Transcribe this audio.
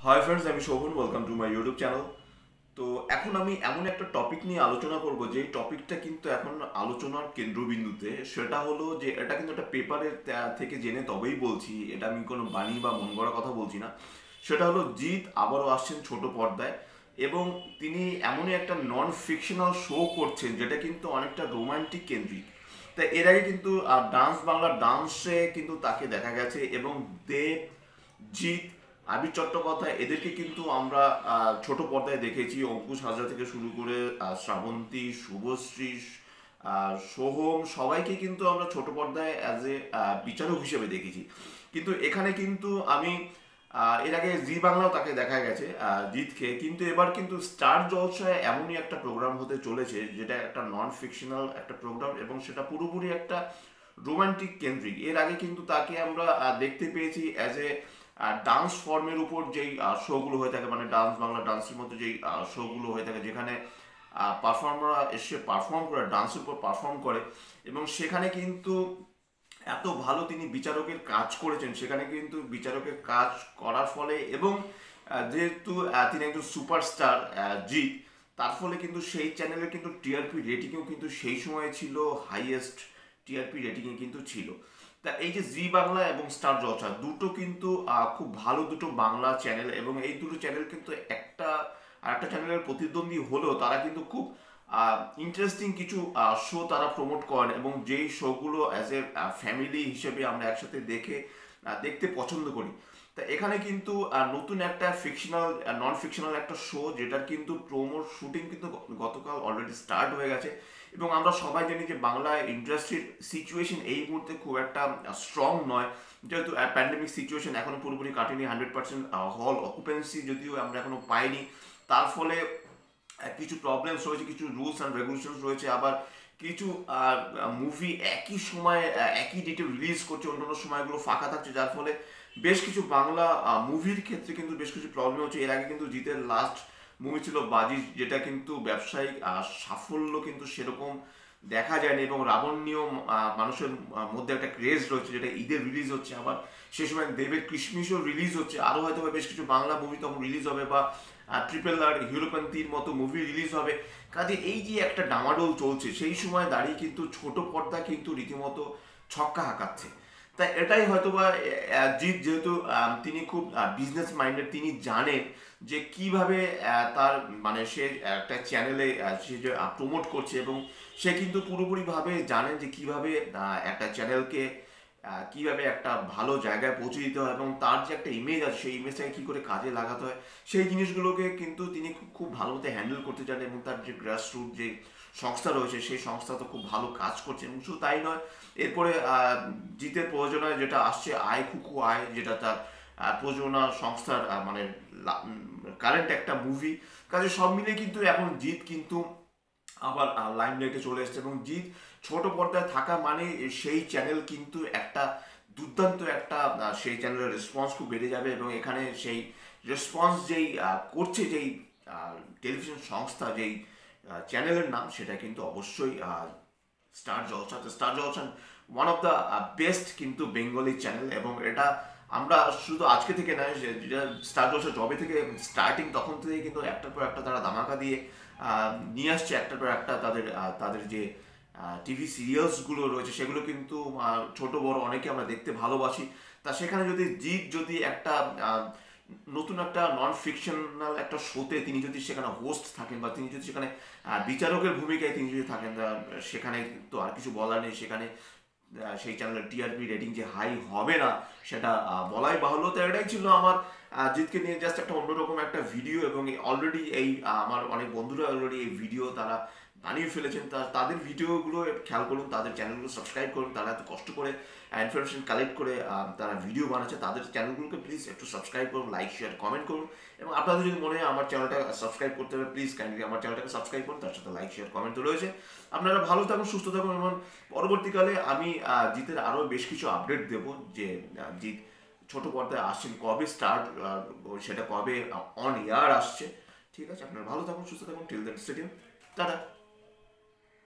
High friends, আমি Shovan. Welcome to my YouTube channel. তো এখন আমি এমন একটা টপিক নিয়ে আলোচনা করব যে টপিকটা কিন্তু এখন আলোচনার কেন্দ্রবিন্দুতে। সেটা হলো যে এটা কিন্তু একটা পেপারের থেকে জেনে তবেই বলছি, এটা আমি কোনো বাণী বা মন গড়া কথা বলছি না। সেটা হলো জিৎ আবারও আসছেন ছোট পর্দায়, এবং তিনি এমনই একটা নন ফিকশনাল শো করছেন যেটা কিন্তু অনেকটা রোমান্টিক কেন্দ্রিক। তাই এর আগে কিন্তু ডান্স বাংলা ডান্সে কিন্তু তাকে দেখা গেছে, এবং দেব, জিৎ, আবির চট্টোপাধ্যায় এদেরকে কিন্তু আমরা ছোট পর্দায় দেখেছি। অঙ্কুশ হাজরা থেকে শুরু করে শ্রাবন্তী, শুভশ্রী, সোহম, সবাইকে কিন্তু আমরা ছোট পর্দায় অ্যাজ এ বিচারক হিসেবে দেখেছি। কিন্তু এখানে কিন্তু আমি এর আগে জি বাংলাও তাকে দেখা গেছে জিতকে, কিন্তু এবার কিন্তু স্টার জলসায় এমনই একটা প্রোগ্রাম হতে চলেছে যেটা একটা নন ফিকশনাল একটা প্রোগ্রাম, এবং সেটা পুরোপুরি একটা রোমান্টিক কেন্দ্রিক। এর আগে কিন্তু তাকে আমরা দেখতে পেয়েছি অ্যাজ এ ডান্স ফর্মের উপর যেই শোগুলো হয়ে থাকে, মানে ডান্স বাংলা ডান্সের মতো যেই শোগুলো হয়ে থাকে, যেখানে পারফর্মাররা এসে পারফর্ম করে, ডান্সের উপর পারফর্ম করে, এবং সেখানে কিন্তু এত ভালো তিনি বিচারকের কাজ করেছেন। সেখানে কিন্তু বিচারকের কাজ করার ফলে, এবং যেহেতু তিনি একজন সুপারস্টার জিৎ, তার ফলে কিন্তু সেই চ্যানেলের কিন্তু টিআরপি রেটিংও কিন্তু সেই সময় ছিল হাইয়েস্ট টিআরপি রেটিংয়ে কিন্তু ছিল। তা এই যে জি বাংলা এবং স্টার জলসা দুটো কিন্তু খুব ভালো দুটো বাংলা চ্যানেল, এবং এই দুটো চ্যানেল কিন্তু একটা আর একটা চ্যানেলের প্রতিদ্বন্দ্বী হলেও তারা কিন্তু খুব ইন্টারেস্টিং কিছু শো তারা প্রমোট করেন, এবং যেই শোগুলো অ্যাজ এ ফ্যামিলি হিসেবে আমরা একসাথে দেখতে পছন্দ করি। তা এখানে কিন্তু নতুন একটা ফিকশনাল নন ফিকশনাল একটা শো, যেটার কিন্তু প্রোমোর শুটিং কিন্তু গতকাল অলরেডি স্টার্ট হয়ে গেছে, এবং আমরা সবাই জানি যে বাংলা ইন্ডাস্ট্রির সিচুয়েশন এই মুহূর্তে খুব একটা স্ট্রং নয়, যেহেতু প্যান্ডেমিক সিচুয়েশন এখনো পুরোপুরি কাটেনি। 100% হল অকুপেন্সি যদিও আমরা এখনো পাইনি, তার ফলে কিছু প্রবলেমস রয়েছে, কিছু রুলস অ্যান্ড রেগুলেশনস রয়েছে, আবার কিছু মুভি একই সময় একই ডেটে রিলিজ করছে, অন্যান্য সময়গুলো ফাঁকা থাকছে, যার ফলে বেশ কিছু বাংলা মুভির ক্ষেত্রে কিন্তু বেশ কিছু প্রবলেম হচ্ছে। এর আগে কিন্তু জিতের লাস্ট মুভি ছিল বাজি, যেটা কিন্তু ব্যবসায়িক সাফল্য কিন্তু সেরকম দেখা যায়নি, এবং রাবণ নিয়েও মানুষের মধ্যে একটা ক্রেজ রয়েছে, যেটা ঈদের রিলিজ হচ্ছে। আবার সে সময় দেবের কিশমিশও রিলিজ হচ্ছে, আরও হয়তো বেশ কিছু বাংলা মুভি তখন রিলিজ হবে, বা ট্রিপল আর হিরোপন্থীর মতো মুভি রিলিজ হবে। কাজে এই যে একটা ডামাডোল চলছে, সেই সময় দাঁড়িয়ে কিন্তু ছোট পর্দা কিন্তু রীতিমতো ছক্কা হাঁকাচ্ছে। তাই এটাই হয়তোবা জিৎ, যেহেতু তিনি খুব বিজনেস মাইন্ডেড, তিনি জানেন যে কিভাবে তার মানে সে একটা চ্যানেলে সে যে প্রমোট করছে, এবং সে কিন্তু পুরোপুরিভাবে জানেন যে কিভাবে একটা চ্যানেলকে কিভাবে একটা ভালো জায়গায় পৌঁছে দিতে হয়, এবং তার যে একটা ইমেজ আছে সেই ইমেজটাকে কী করে কাজে লাগাতে হয়, সেই জিনিসগুলোকে কিন্তু তিনি খুব ভালো মতো হ্যান্ডেল করতে চান। এবং তার যে গ্রাসরুট যে সংস্থা রয়েছে, সেই সংস্থা তো খুব ভালো কাজ করছে। এবং শুধু তাই নয়, এরপরে জিতের প্রযোজনায় যেটা আসছে আয় কুকু আয়, যেটা তার প্রযোজনা সংস্থার মানে কারেন্ট একটা মুভি। কাজে সব মিলে কিন্তু এখন জিৎ কিন্তু আবার লাইমলাইটে চলে এসছে, এবং জিৎ ছোট পর্দায় থাকা মানে সেই চ্যানেল কিন্তু একটা দুর্দান্ত একটা সেই চ্যানেলের রেসপন্স খুব বেড়ে যাবে, এবং এখানে সেই রেসপন্স যেই করছে যেই টেলিভিশন সংস্থা, যেই চ্যানেলের নাম, সেটা কিন্তু অবশ্যই Star Jalsha. Star Jalsha one of the best কিন্তু বেঙ্গলি চ্যানেল, এবং এটা আমরা শুধু আজকে থেকে নয়, যেটা স্টার জলসা জবে থেকে স্টার্টিং, তখন থেকে কিন্তু একটার পর একটা তারা ধামাকা দিয়ে নিয়ে আসছে। একটার পর একটা তাদের যে টিভি সিরিয়ালসগুলো রয়েছে, সেগুলো কিন্তু ছোট বড় অনেকে আমরা দেখতে ভালোবাসি। তা সেখানে যদি জিৎ যদি একটা নতুন একটা নন ফিকশনাল একটা শোতে তিনি যদি সেখানে হোস্ট থাকেন, বা তিনি যদি সেখানে বিচারকের ভূমিকায় তিনি যদি থাকেন, সেখানে তো আর কিছু বলার নেই। সেখানে সেই চ্যানেলের টিআরপি রেটিং যে হাই হবে না, সেটা বলাই বাহুল্য। তো এটাই ছিল আমার জিতকে নিয়ে জাস্ট একটা অন্যরকম একটা ভিডিও, এবং অলরেডি এই আমার অনেক বন্ধুরা অলরেডি এই ভিডিও তারা বানিয়ে ফেলেছেন। তাদের ভিডিওগুলো খেয়াল করুন, তাদের চ্যানেলগুলো সাবস্ক্রাইব করুন। তারা এত কষ্ট করে ইনফরমেশন কালেক্ট করে তারা ভিডিও বানাচ্ছে, তাদের চ্যানেলগুলোকে প্লিজ একটু সাবস্ক্রাইব করুন, লাইক শেয়ার কমেন্ট করুন। এবং আপনাদের যদি মনে হয় আমার চ্যানেলটা সাবস্ক্রাইব করতে হবে, প্লিজ কাইন্ডলি আমার চ্যানেলটাকে সাবস্ক্রাইব করুন, তার সাথে লাইক শেয়ার কমেন্ট তো রয়েছে। আপনারা ভালো থাকুন, সুস্থ থাকুন, এবং পরবর্তীকালে আমি জিতের আরও বেশ কিছু আপডেট দেবো, যে জিৎ ছোট পর্দায় আসছেন, কবে স্টার্ট, সেটা কবে অন এয়ার আসছে। ঠিক আছে, আপনারা ভালো থাকুন, সুস্থ থাকুন। Till then stadium, tata.